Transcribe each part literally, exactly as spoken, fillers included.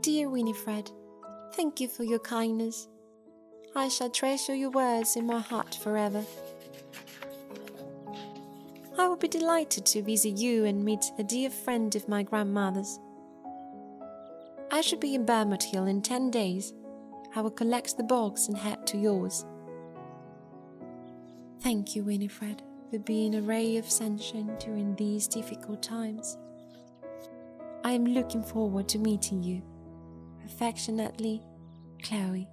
dear Winifred, thank you for your kindness. I shall treasure your words in my heart forever. I will be delighted to visit you and meet a dear friend of my grandmother's. I shall be in Bermond Hill in ten days. I will collect the box and head to yours. Thank you, Winifred, for being a ray of sunshine during these difficult times. I am looking forward to meeting you. Affectionately, Chloe.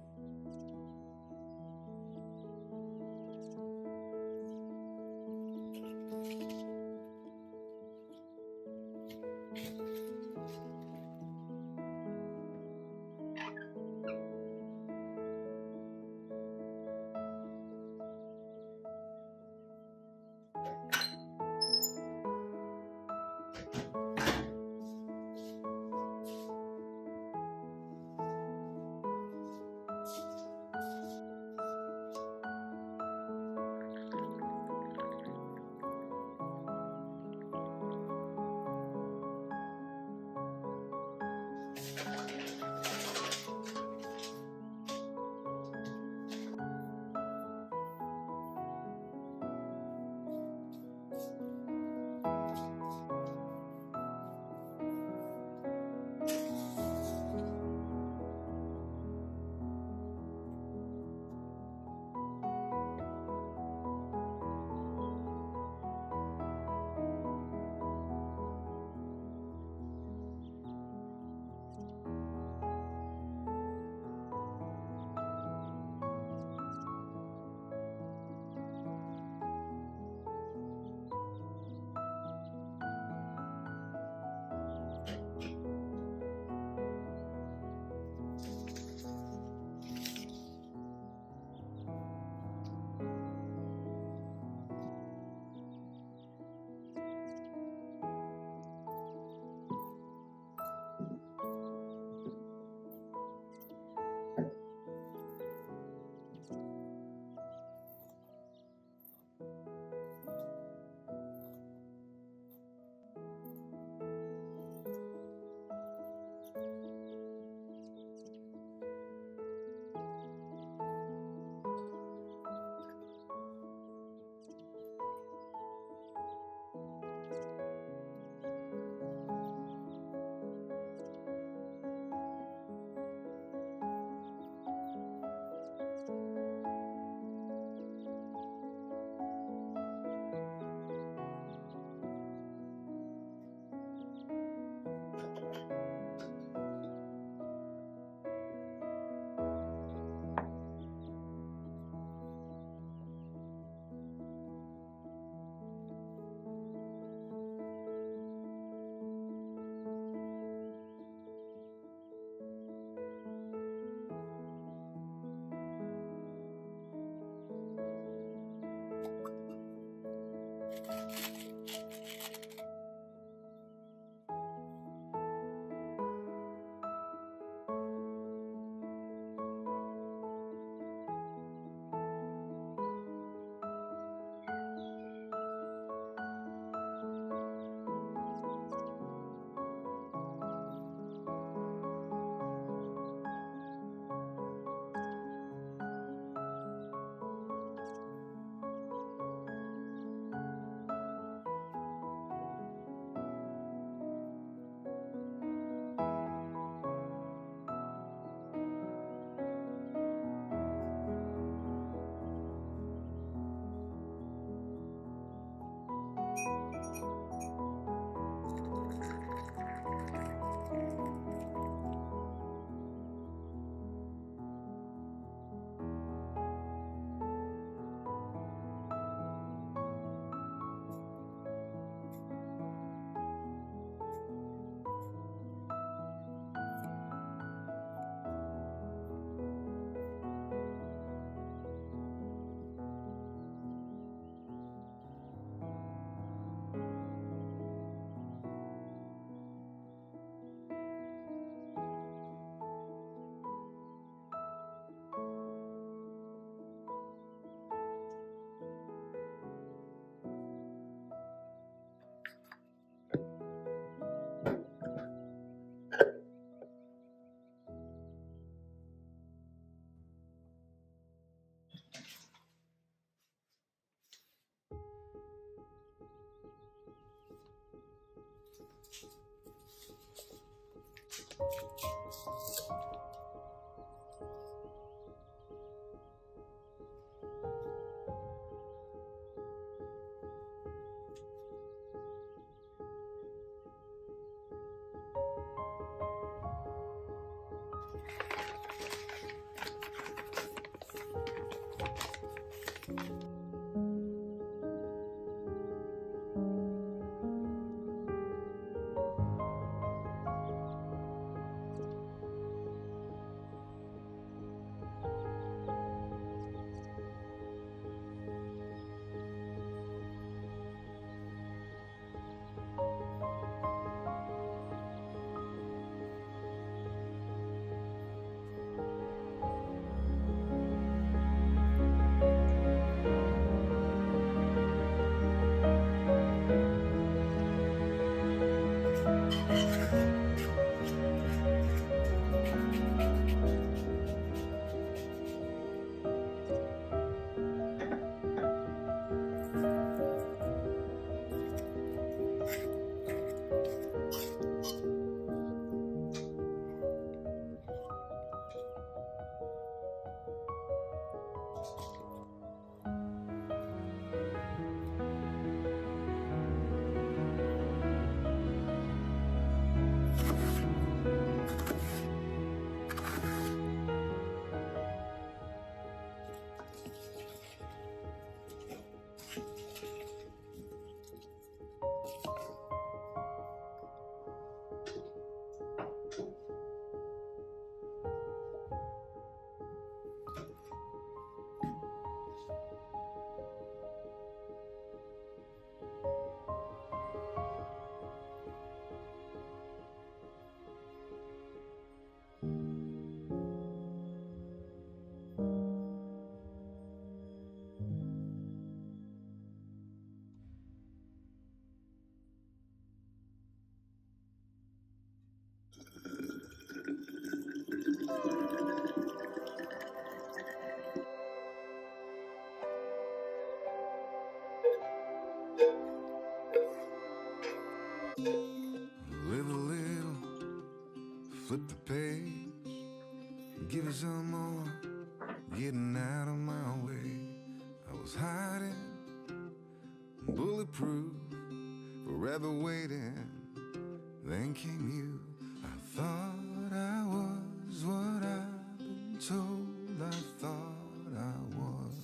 Live a little, flip the page, give it some more, getting out of my way. I was hiding, bulletproof, forever waiting. Then came you. I thought I was what I've been told. I thought I was.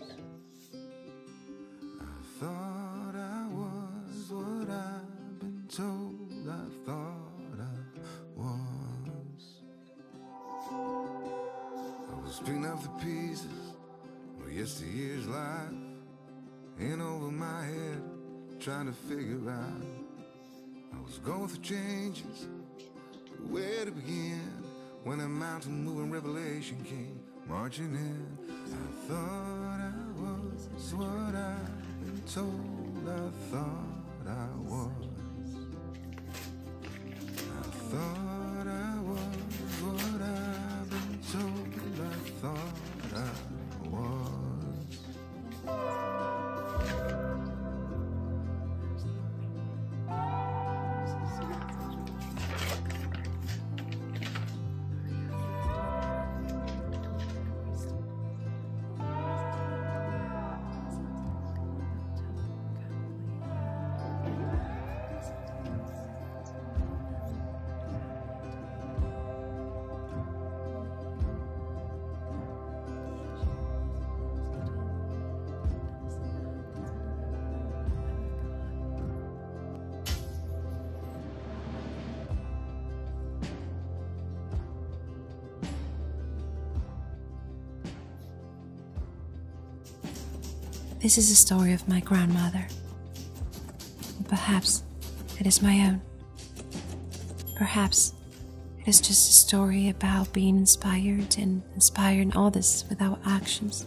I thought I was what I've been told. I thought I was. I was picking up the pieces of yesteryear's life, in over my head, trying to figure out. I was going through changes, where to begin, when a mountain moving revelation came marching in. I thought I was what I've been told. I thought I was. I thought I was what I've been told. I thought I was. This is a story of my grandmother. Or perhaps it is my own. Perhaps it is just a story about being inspired and inspiring others with our actions.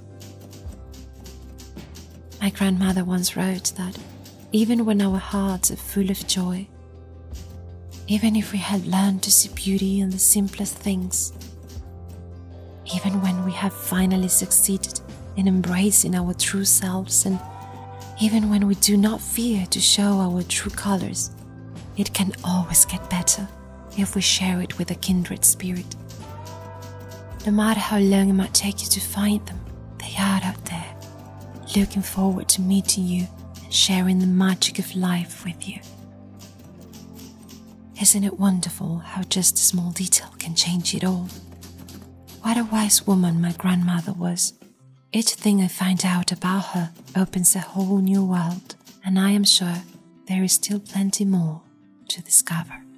My grandmother once wrote that even when our hearts are full of joy, even if we had learned to see beauty in the simplest things, even when we have finally succeeded in embracing our true selves, and even when we do not fear to show our true colors, it can always get better if we share it with a kindred spirit. No matter how long it might take you to find them, they are out there, looking forward to meeting you and sharing the magic of life with you. Isn't it wonderful how just a small detail can change it all? What a wise woman my grandmother was. Each thing I find out about her opens a whole new world, and I am sure there is still plenty more to discover.